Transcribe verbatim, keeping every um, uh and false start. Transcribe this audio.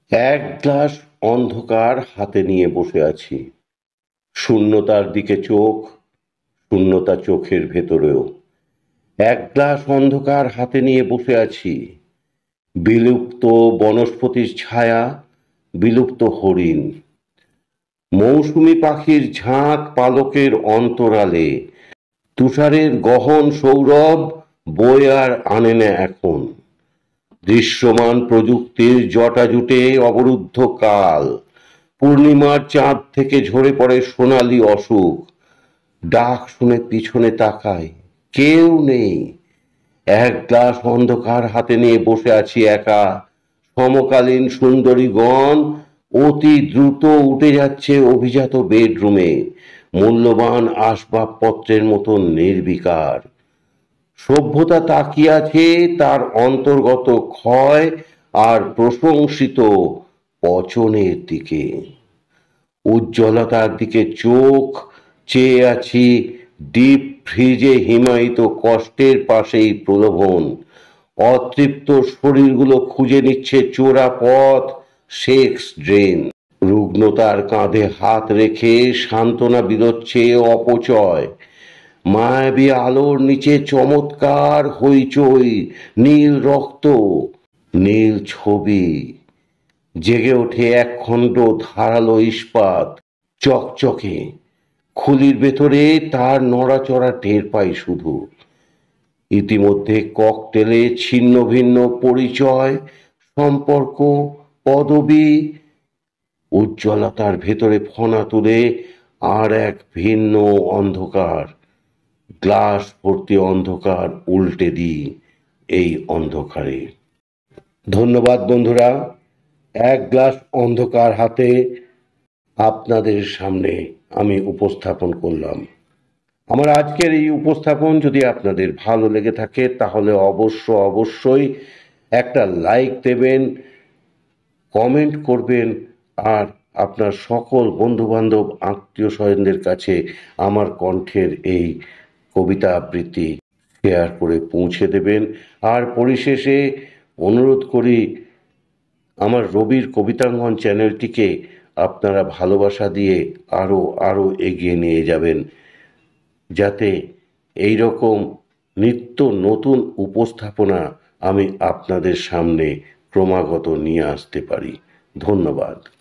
এক গ্লাস অন্ধকার হাতে নিয়ে বসে আছি। শূন্যতার দিকে চোখ, শূন্যতা চোখের ভেতরেও। এক গ্লাস অন্ধকার হাতে নিয়ে বসে আছি। বিলুপ্ত বনস্পতির ছায়া, বিলুপ্ত হরিণ, মৌসুমি পাখির ঝাঁক পালকের অন্তরালে। তুষারের গহন সৌরভ বয়ে আর আনে না এখন। দৃশ্যমান প্রযুক্তির জটাজুটে অবরুদ্ধ কাল। পূর্ণিমার চাঁদ থেকে ঝরে পড়ে সোনালি অসুখ। ডাক শুনে পিছনে তাকাই, কেউ নেই। এক গ্লাস অন্ধকার হাতে নিয়ে বসে আছি একা। সমকালীন সুন্দরীগণ অতি দ্রুত উঠে যাচ্ছে অভিজাত বেডরুমে, মূল্যবান আসবাবপত্রের মতো নির্বিকার। সভ্যতা তাকিয়ে আছে তার অন্তর্গত ক্ষয় আর প্রশংসিত পচনের দিকে। উজ্জ্বলতার দিকে চোখ চেয়ে আছি, ডিপ ফ্রিজে হিমায়িত কষ্টের পাশেই প্রলোভন। অতৃপ্ত শরীরগুলো খুঁজে নিচ্ছে চোরা পথ, সেক্স ড্রেন। রুগ্নতার কাঁধে হাত রেখে সান্ত্বনা বিলোচ্ছে অপচয়। মায়াবী আলোর নিচে চমৎকার হইচই, নীল রক্ত, নীল ছবি। জেগে ওঠে একখণ্ড ধারালো ইস্পাত, চকচকে। খুলির ভেতরে তার নড়াচড়া টের পাই শুধু। ইতিমধ্যে ককটেলে ছিন্ন ভিন্ন পরিচয়, সম্পর্ক, পদবি। উজ্জ্বলতার ভেতরে ফনা তুলে আর এক ভিন্ন অন্ধকার। গ্লাস ভর্তি অন্ধকার উল্টে দিই এই অন্ধকারে। ধন্যবাদ বন্ধুরা। এক গ্লাস অন্ধকার হাতে আপনাদের সামনে আমি উপস্থাপন করলাম। আমার আজকের এই উপস্থাপন যদি আপনাদের ভালো লেগে থাকে তাহলে অবশ্য অবশ্যই একটা লাইক দেবেন, কমেন্ট করবেন, আর আপনার সকল বন্ধুবান্ধব আত্মীয় স্বজনদের কাছে আমার কণ্ঠের এই কবিতা আবৃত্তি শেয়ার করে পৌঁছে দেবেন। আর পরিশেষে অনুরোধ করি, আমার রবির কবিতাঙ্গন চ্যানেলটিকে আপনারা ভালোবাসা দিয়ে আরও আরও এগিয়ে নিয়ে যাবেন, যাতে এই রকম নিত্য নতুন উপস্থাপনা আমি আপনাদের সামনে ক্রমাগত নিয়ে আসতে পারি। ধন্যবাদ।